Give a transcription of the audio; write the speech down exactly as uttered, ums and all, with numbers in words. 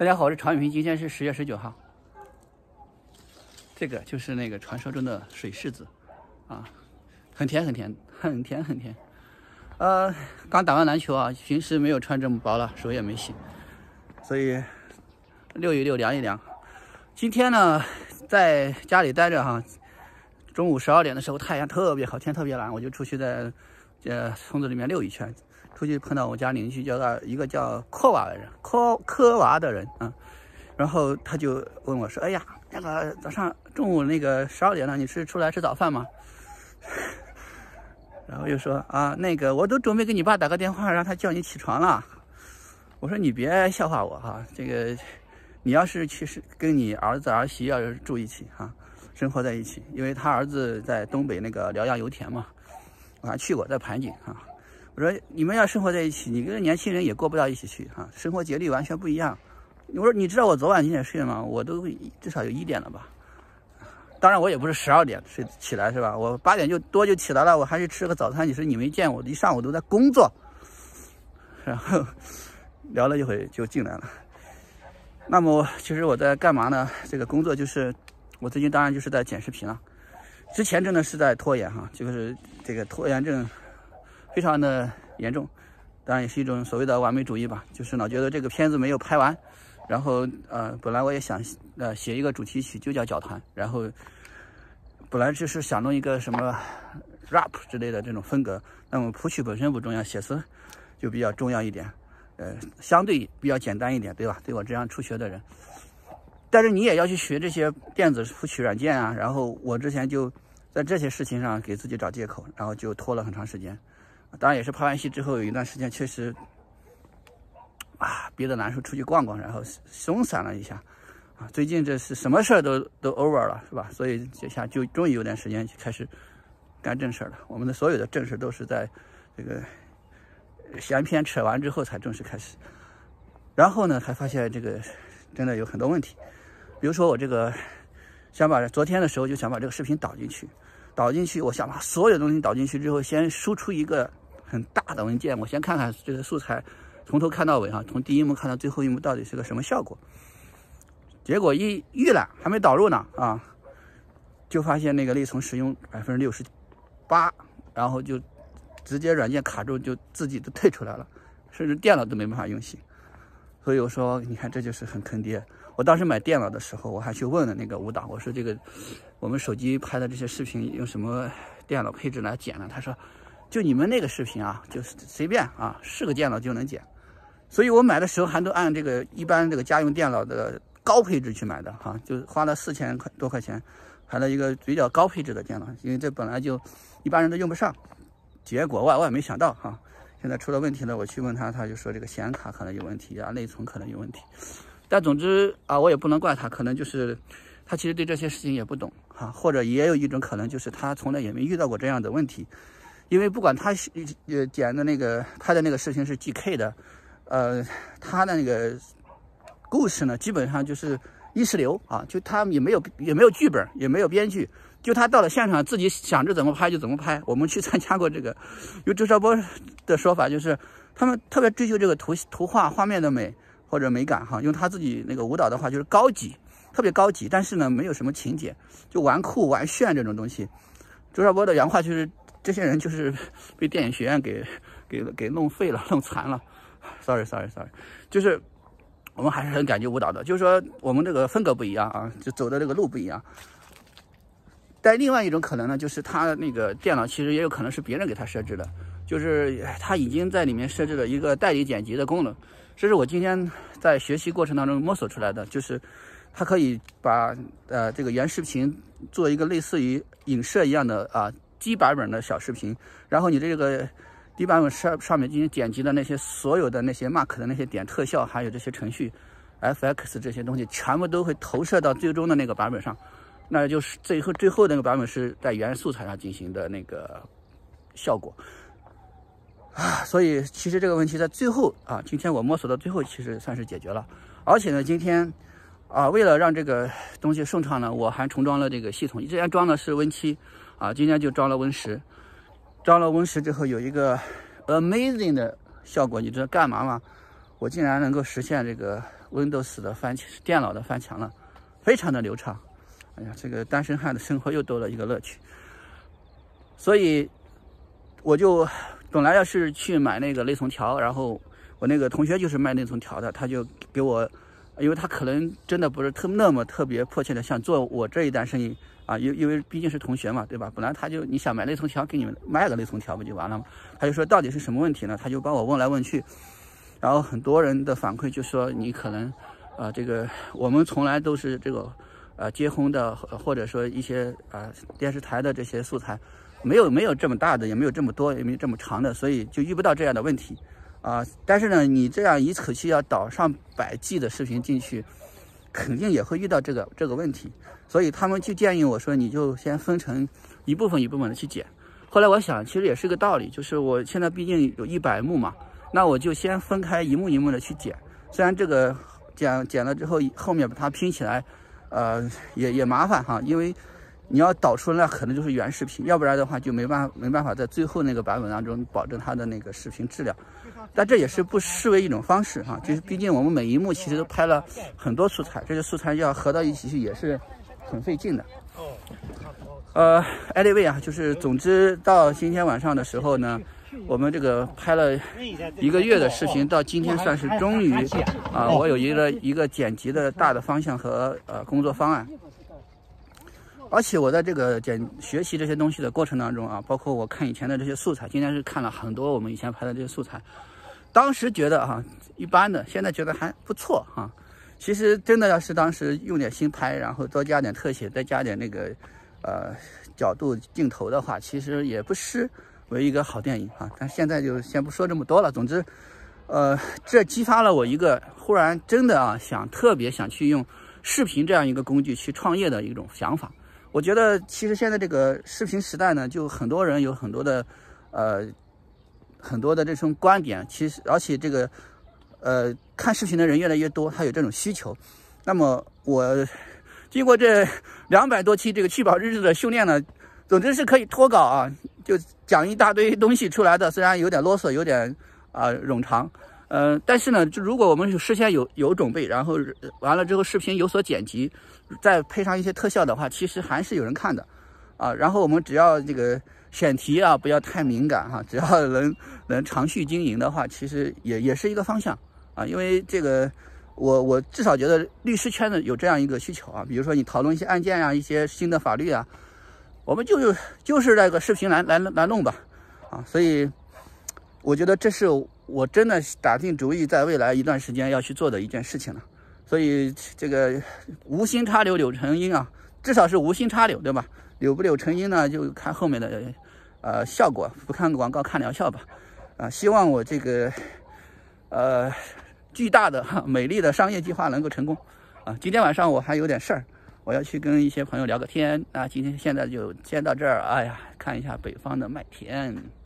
大家好，我是常远平，今天是十月十九号。这个就是那个传说中的水柿子，啊，很甜很甜，很甜很甜。呃，刚打完篮球啊，平时没有穿这么薄了，手也没洗，所以溜一溜，凉一凉。今天呢，在家里待着哈，中午十二点的时候，太阳特别好，天特别蓝，我就出去在呃村子里面溜一圈。出去碰到我家邻居，叫一个叫科娃的人，科科娃的人啊，然后他就问我说：“哎呀，那个早上中午那个十二点了，你是出来吃早饭吗？”然后又说：“啊，那个我都准备给你爸打个电话，让他叫你起床了。”我说：“你别笑话我哈，这个你要是去是跟你儿子儿媳要是住一起哈，生活在一起，因为他儿子在东北那个辽阳油田嘛，我还去过，在盘锦啊。”我说你们要生活在一起，你跟年轻人也过不到一起去啊，生活节律完全不一样。我说你知道我昨晚几点睡吗？我都至少有一点了吧。当然我也不是十二点睡起来是吧？我八点就多就起来了，我还是吃个早餐。你说你没见我一上午都在工作，然后聊了一会就进来了。那么其实我在干嘛呢？这个工作就是我最近当然就是在剪视频了。之前真的是在拖延哈，就是这个拖延症非常的严重，当然也是一种所谓的完美主义吧，就是老觉得这个片子没有拍完，然后呃，本来我也想呃写一个主题曲，就叫《脚团》，然后本来就是想弄一个什么 rap 之类的这种风格，那么谱曲本身不重要，写词就比较重要一点，呃，相对比较简单一点，对吧？对我这样初学的人，但是你也要去学这些电子谱曲软件啊，然后我之前就在这些事情上给自己找借口，然后就拖了很长时间。当然也是拍完戏之后有一段时间确实啊憋得难受，出去逛逛，然后松散了一下啊。最近这是什么事儿都都 over 了，是吧？所以这下就终于有点时间开始干正事了。我们的所有的正事都是在这个闲篇扯完之后才正式开始。然后呢，才发现这个真的有很多问题，比如说我这个想把昨天的时候就想把这个视频导进去，导进去，我想把所有东西导进去之后，先输出一个很大的文件，我先看看这个素材从头看到尾哈，从第一幕看到最后一幕到底是个什么效果。结果一预览还没导入呢啊，就发现那个内存使用百分之六十八，然后就直接软件卡住，就自己都退出来了，甚至电脑都没办法运行。所以我说，你看这就是很坑爹。我当时买电脑的时候，我还去问了那个舞蹈，我说这个我们手机拍的这些视频用什么电脑配置来剪呢？他说，就你们那个视频啊，就是随便啊，是个电脑就能剪。所以我买的时候还都按这个一般这个家用电脑的高配置去买的哈、啊，就花了四千块多块钱，买了一个比较高配置的电脑，因为这本来就一般人都用不上。结果我我也没想到哈、啊，现在出了问题了，我去问他，他就说这个显卡可能有问题啊，内存可能有问题。但总之啊，我也不能怪他，可能就是他其实对这些事情也不懂哈、啊，或者也有一种可能就是他从来也没遇到过这样的问题。因为不管他呃剪的那个拍的那个视频是 G K 的，呃，他的那个故事呢，基本上就是意识流啊，就他也没有也没有剧本，也没有编剧，就他到了现场自己想着怎么拍就怎么拍。我们去参加过这个，有周少波的说法就是，他们特别追求这个图图画画面的美或者美感哈，用他自己那个舞蹈的话就是高级，特别高级，但是呢没有什么情节，就玩酷玩炫这种东西。周少波的原话就是。这些人就是被电影学院给给给弄废了，弄残了。sorry sorry sorry， 就是我们还是很感激舞蹈的，就是说我们这个风格不一样啊，就走的这个路不一样。但另外一种可能呢，就是他那个电脑其实也有可能是别人给他设置的，就是他已经在里面设置了一个代理剪辑的功能，这是我今天在学习过程当中摸索出来的，就是它可以把呃这个原视频做一个类似于影射一样的啊。低版本的小视频，然后你这个低版本上上面进行剪辑的那些所有的那些 mark 的那些点特效，还有这些程序 F X 这些东西，全部都会投射到最终的那个版本上，那就是最后最后那个版本是在原素材上进行的那个效果啊。所以其实这个问题在最后啊，今天我摸索到最后，其实算是解决了。而且呢，今天啊，为了让这个东西顺畅呢，我还重装了这个系统，之前装的是 Win 七。啊，今天就装了 Win 十，装了 Win 十之后有一个 amazing 的效果，你知道干嘛吗？我竟然能够实现这个 Windows 的翻电脑的翻墙了，非常的流畅。哎呀，这个单身汉的生活又多了一个乐趣。所以我就本来要是去买那个内存条，然后我那个同学就是卖内存条的，他就给我，因为他可能真的不是特那么特别迫切的想做我这一单生意啊，因因为毕竟是同学嘛，对吧？本来他就你想买内存条，给你们卖个内存条不就完了吗？他就说到底是什么问题呢？他就帮我问来问去，然后很多人的反馈就说你可能，啊，这个我们从来都是这个。呃，结婚的或者说一些啊、呃、电视台的这些素材，没有没有这么大的，也没有这么多，也没有这么长的，所以就遇不到这样的问题啊、呃。但是呢，你这样一口气要导上百 G 的视频进去，肯定也会遇到这个这个问题。所以他们就建议我说，你就先分成一部分一部分的去剪。后来我想，其实也是个道理，就是我现在毕竟有一百幕嘛，那我就先分开一幕一幕的去剪。虽然这个剪剪了之后，后面把它拼起来。呃，也也麻烦哈，因为你要导出来可能就是原视频，要不然的话就没办法没办法在最后那个版本当中保证它的那个视频质量。但这也是不失为一种方式哈，就是毕竟我们每一幕其实都拍了很多素材，这些素材要合到一起去也是很费劲的。呃 ，anyway 啊，就是总之到今天晚上的时候呢。我们这个拍了一个月的视频，到今天算是终于啊，我有一个一个剪辑的大的方向和呃工作方案。而且我在这个剪学习这些东西的过程当中啊，包括我看以前的这些素材，今天是看了很多我们以前拍的这些素材，当时觉得哈、啊、一般的，现在觉得还不错哈、啊。其实真的要是当时用点心拍，然后多加点特写，再加点那个呃角度镜头的话，其实也不失为一个好电影啊，但现在就先不说这么多了。总之，呃，这激发了我一个忽然真的啊，想特别想去用视频这样一个工具去创业的一种想法。我觉得其实现在这个视频时代呢，就很多人有很多的呃很多的这种观点，其实而且这个呃看视频的人越来越多，他有这种需求。那么我经过这两百多期这个趣宝日志的修炼呢，总之是可以脱稿啊。就讲一大堆东西出来的，虽然有点啰嗦，有点啊、呃、冗长，呃，但是呢，就如果我们事先有有准备，然后完了之后视频有所剪辑，再配上一些特效的话，其实还是有人看的，啊，然后我们只要这个选题啊不要太敏感哈、啊，只要能能长续经营的话，其实也也是一个方向啊，因为这个我我至少觉得律师圈的有这样一个需求啊，比如说你讨论一些案件啊，一些新的法律啊。我们就就是那个视频来来来弄吧，啊，所以我觉得这是我真的打定主意在未来一段时间要去做的一件事情了。所以这个无心插柳柳成荫啊，至少是无心插柳，对吧？柳不柳成荫呢，就看后面的呃效果，不看广告看疗效吧。啊，希望我这个呃巨大的美丽的商业计划能够成功。啊，今天晚上我还有点事儿。我要去跟一些朋友聊个天，那今天现在就先到这儿。哎呀，看一下北方的麦田。